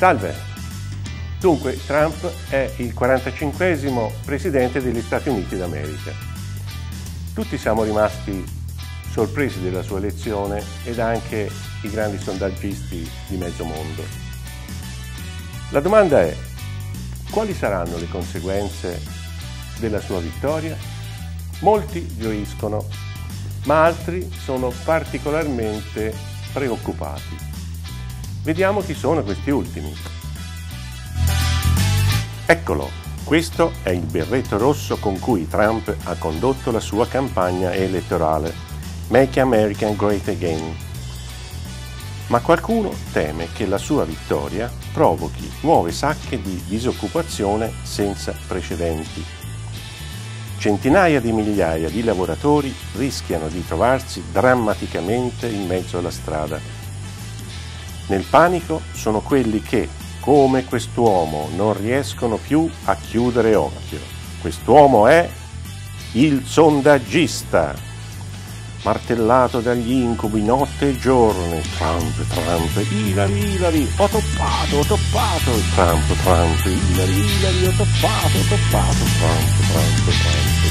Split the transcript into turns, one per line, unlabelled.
Salve! Dunque, Trump è il 45esimo presidente degli Stati Uniti d'America. Tutti siamo rimasti sorpresi della sua elezione ed anche i grandi sondaggisti di mezzo mondo. La domanda è: quali saranno le conseguenze della sua vittoria? Molti gioiscono, ma altri sono particolarmente preoccupati. Vediamo chi sono questi ultimi. Eccolo, questo è il berretto rosso con cui Trump ha condotto la sua campagna elettorale, Make America Great Again. Ma qualcuno teme che la sua vittoria provochi nuove sacche di disoccupazione senza precedenti. Centinaia di migliaia di lavoratori rischiano di trovarsi drammaticamente in mezzo alla strada. Nel panico sono quelli che, come quest'uomo, non riescono più a chiudere occhio. Quest'uomo è il sondaggista, martellato dagli incubi notte e giorno. Trump, Hillary, ho toppato, Trump, Hillary, ho toppato, Trump.